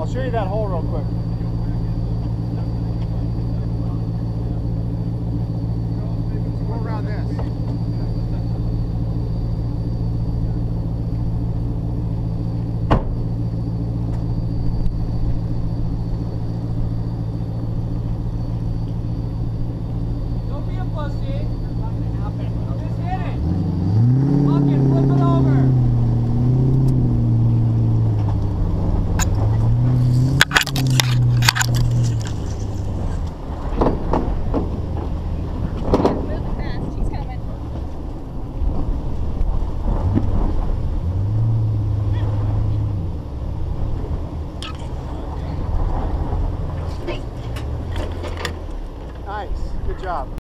I'll show you that hole real quick. Go around this. Don't be a pussy. Just hit it. Fucking flip it over. Nice. Good job.